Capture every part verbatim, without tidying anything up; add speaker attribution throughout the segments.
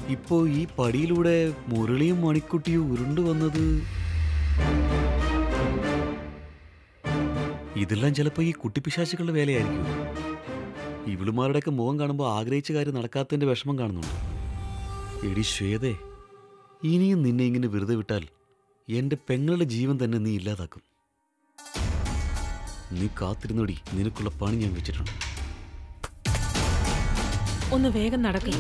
Speaker 1: ഇപ്പോ ഈ പടിയിലൂടെ മുരളിയും മണിക്കുട്ടിയും ഉരുണ്ടു വന്നത് ഇതെല്ലാം ചിലപ്പോ ഈ കുട്ടിപ്പിശാചുകളുടെ വേലയായിരിക്കും. ഇവളുമാരുടെയൊക്കെ മുഖം കാണുമ്പോൾ ആഗ്രഹിച്ച കാര്യം നടക്കാത്തതിന്റെ വിഷമം കാണുന്നുണ്ട്. എടി ശ്വേതേ, ഇനിയും നിന്നെ ഇങ്ങനെ വെറുതെ വിട്ടാൽ എന്റെ പെങ്ങളുടെ ജീവൻ തന്നെ നീ ഇല്ലാതാക്കും. നീ കാത്തിരുന്നോടി, നിനക്കുള്ള പണി ഞാൻ വെച്ചിട്ടുണ്ട്.
Speaker 2: ഒന്ന് വേഗം നടക്കുക.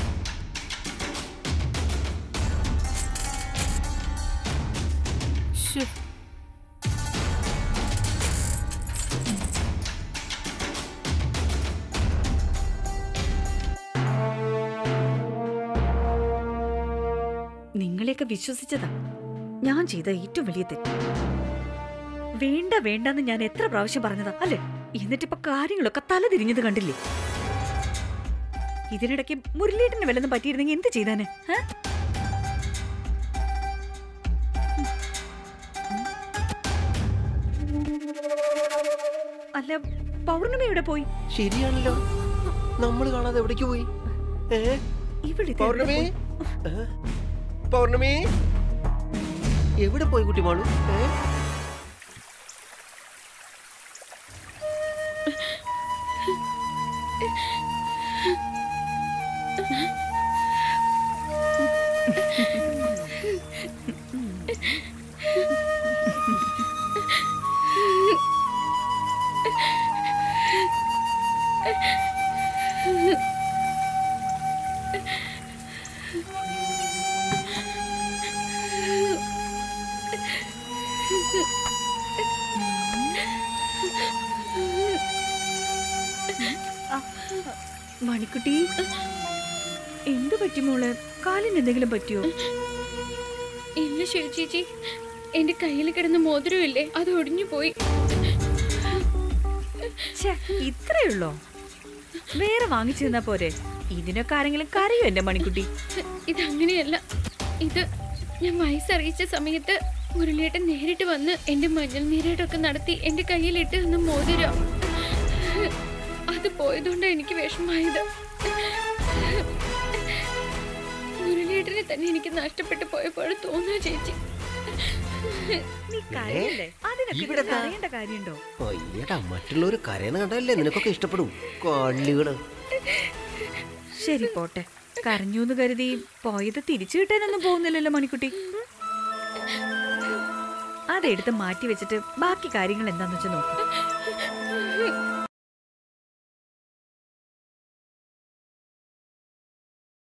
Speaker 3: നിങ്ങളെയൊക്കെ വിശ്വസിച്ചതാ ഞാൻ ചെയ്ത ഏറ്റവും വലിയ തെറ്റ്. വേണ്ട വേണ്ടെന്ന് ഞാൻ എത്ര പ്രാവശ്യം പറഞ്ഞതാ അല്ലേ? എന്നിട്ടിപ്പോ കാര്യങ്ങളൊക്കെ തല തിരിഞ്ഞത് കണ്ടില്ലേ? ഇതിനിടയ്ക്ക് മുരളീട്ടന് വല്ലതും പറ്റിയിരുന്നെങ്കിൽ എന്ത് ചെയ്താന്? അല്ല, പൗർണമി എവിടെ പോയി?
Speaker 4: ശരിയാണല്ലോ, നമ്മള് കാണാതെ എവിടേക്ക് പോയി? പൗർണമി, പൗർണമി എവിടെ പോയി കുട്ടി മാളു?
Speaker 3: മണിക്കുട്ടി, എന്ത് പറ്റി മോളെ? കാലിന് എന്തെങ്കിലും പറ്റിയോ?
Speaker 5: ഇല്ല ശിവചേച്ചി, എന്റെ കയ്യിൽ കിടന്ന മോതിരം ഇല്ലേ, അത് ഒടിഞ്ഞു പോയി.
Speaker 3: ഇത്രയുള്ളോ? വേറെ വാങ്ങിച്ചു തന്നാ പോരെ? ഇതിനൊക്കെ ആരെങ്കിലും കരയോ എന്റെ മണിക്കുട്ടി?
Speaker 5: ഇതങ്ങനെയല്ല. ഇത് ഞാൻ വയസ്സറിയിച്ച സമയത്ത് മുരളിയേട്ടൻ നേരിട്ട് വന്ന് എന്റെ മഞ്ഞൾ നീരേടൊക്കെ നടത്തി എന്റെ കയ്യിലിട്ട് തന്ന മോതിരം. അത് പോയതുകൊണ്ടാണ് എനിക്ക് വിഷമായത്. മുരളിയേട്ടനെ തന്നെ എനിക്ക് നഷ്ടപ്പെട്ടു പോയപ്പോൾ തോന്നുക ചേച്ചി.
Speaker 4: മറ്റുള്ളവർ കരയണ കണ്ടല്ലേ നിനക്കൊക്കെ ഇഷ്ടപ്പെടും കള്ളികള്.
Speaker 3: ശരി പോട്ടെ, കരഞ്ഞൂന്ന് കരുതി പോയത് തിരിച്ചു കിട്ടാനൊന്നും പോകുന്നില്ലല്ലോ മണിക്കുട്ടി. അതെടുത്ത് മാറ്റി വെച്ചിട്ട് ബാക്കി കാര്യങ്ങൾ എന്താന്ന് വെച്ച് നോക്കും.